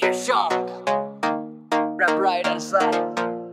Sheshang, rap right inside.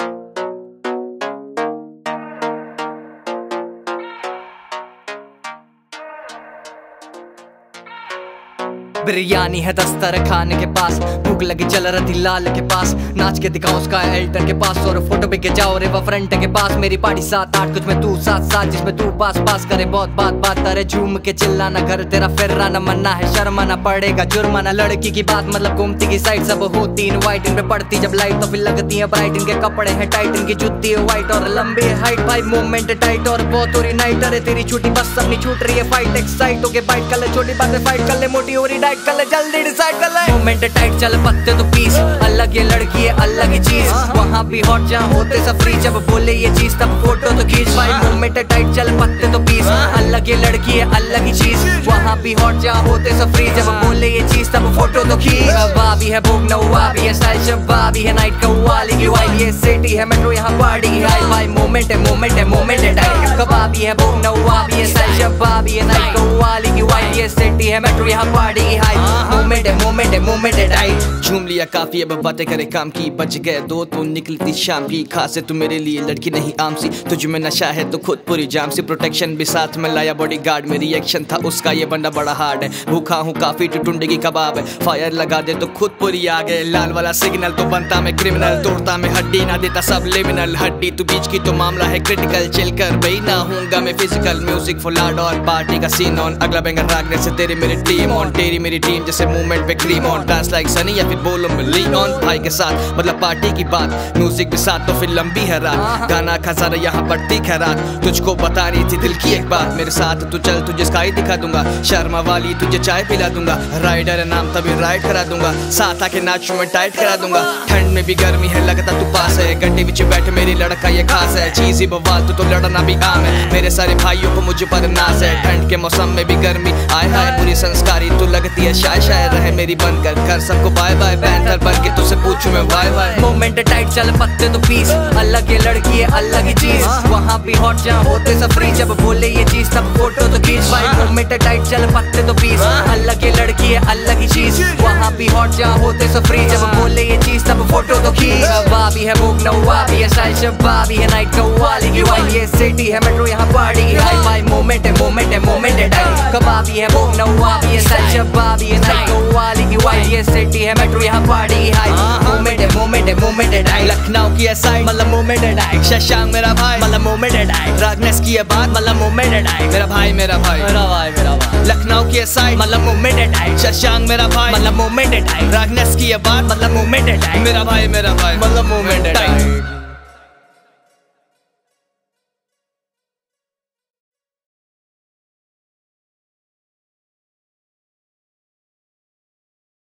Biryani है दस्तर खाने के पास, भूख लगी चल रही लाल के पास, नाच के दिखाऊं उसका एल्टर के पास, और फोटो पे के जाओ रे वो फ्रंट के पास। मेरी पार्टी 7-8 कुछ में तू 7-7, जिसमें तू पास पास करे बहुत बात करे, झूम के चिल्लाना घर तेरा फिराना, मन्ना है शर्माना पड़ेगा जुर्माना। लड़की की बात मतलब घूमती की साइड सब होती इन वाइट, इन पे पड़ती जब लाइट तो फिर लगती है ब्राइट। इनके कपड़े हैं टाइट, इनकी जुत्ती है व्हाइट और लंबी हाइट, भाई मूवमेंट टाइट और बहुत हो रही नाइट। अरे तेरी छुट्टी बस अपनी छूट रही है फाइट, एक्साइट होके बाइट कर ले, छोटी बातें फाइट कर ले, मोटी हो रही डाइट कर ले, जल्दी डिसाइड कर ले। मूवमेंट टाइट चल पत्ते तो पीस, अलग ये लड़की है अलग ही चीज, वहाँ भी हॉट जहाँ होते सब फ्री, जब बोले ये चीज तब फोटो तो खींच। भाई मूवमेंट टाइट चल पत्ते तो पीस, अलग ये लड़की है अलग ही चीज, वहाँ भी हॉट जहाँ होते सब फ्री, जब बोले ये चीज तब फोटो तो खींच। बाबी है भूख नवा भी है स्टाइल, शबाबी है नाइट कव्वाली की वाइब, ये सिटी है मेट्रो यहाँ पार्टी है। भाई मूवमेंट है मूवमेंट है मूवमेंट है टाइट, कबाबी है भूख नवा भी है स्टाइल, शबाबी है नाइट कव्वाली की वाइब, ये सिटी है मेट्रो यहाँ पार्टी है। मूवमेंट है मूवमेंट है मूवमेंट है टाइट। झूम लिया काफी अब बातें करे काम की, बच गए दो तो निकली थी शाम की, खास है तू मेरे लिए लड़की नहीं आम सी, तुझ में नशा है तो खुद पूरी जाम सी, प्रोटेक्शन भी साथ में लाया बॉडीगार्ड, मेरी एक्शन था उसका ये बंदा बड़ा हार्ड है, भूखा हूँ काफी टुंडे की कबाब है, फायर लगा दे तो खुद पूरी आ गए, लाल वाला सिग्नल तो बनता मैं क्रिमिनल, तोड़ता मैं हड्डी ना देता सब लिमिनल, हड्डी तू बीच की तो मामला है क्रिटिकल, चिल कर भाई ना हूँगा मैं फिजिकल, म्यूजिक फुल हार्ड और पार्टी का सीन ऑन, अगला बैंगर रागने से तेरी मेरी टीम ऑन, तेरी मेरी टीम जैसे मूवमेंट पे cream on, dance like Sunny या फिर बोलो में लीन ऑन, भाई के साथ मतलब पार्टी की बात, म्यूजिक के साथ तो फिर लंबी है रात, गाना खजाना यहाँ पड़ती खैरात, तुझको बता रही थी दिल की एक बात, मेरे साथ तू चल तुझे स्काई दिखा दूंगा, शर्मा वाली तुझे चाय पिला दूंगा, राइडर है नाम तभी राइड करा दूंगा, साथ आके नाच में टाइट करा दूंगा, ठंड में भी गर्मी है लगता तू पास है, गड्ढे बिच बैठ मेरी लड़का ये खास है, चीज़ी बवाल तो लड़ना भी आम है, मेरे सारे भाइयों को मुझे पर नाज है, ठंड के मौसम में भी गर्मी आए हाय, पूरी संस्कारी तू लगती है शाय शाय, रहे मेरी बनकर कर सबको बाय बाय, पैंथर बन के तुझसे पूछूं मैं वाई वाई। मूवमेंट टाइट चल पत्ते तो पीस, अलग ये लड़की है अलग ही चीज, वहाँ भी हॉट जहाँ होते सब फ्री, जब बोले ये चीज तब फोटो तो खींच। भाई मूवमेंट टाइट चल पत्ते तो पीस, अलग ये लड़की है अलग ही चीज, वहाँ भी हॉट जहाँ होते सब फ्री, जब बोले ये चीज तब फोटो तो खींच। बाबी है भूख नवा भी है स्टाइल, शबाबी है नाइट कव्वाली की वाइब, ये सिटी है मेट्रो यहाँ पार्टी है। भाई मूवमेंट है मूवमेंट है मूवमेंट है टाइट, कबाबी है भूख नवा भी है स्टाइल, शबाबी है नाइट कव्वाली की वाइब, ये सिटी है मेट्रो यहाँ पार्टी है। मूवमेंट है मूवमेंट है मूवमेंट है टाइट, लखनऊ की साइड मतलब मूवमेंट है टाइट, शशांक मेरा भाई मतलब मूवमेंट है टाइट, रागनेस की बात मतलब मूवमेंट है टाइट, मेरा भाई मेरा भाई मेरा भाई मेरा भाई, लखनऊ की साइड मतलब मूवमेंट है टाइट, शशांक मेरा भाई मतलब मूवमेंट है टाइट, रागनेस की बात मतलब मूवमेंट है टाइट, मेरा भाई मतलब मूवमेंट है टाइट।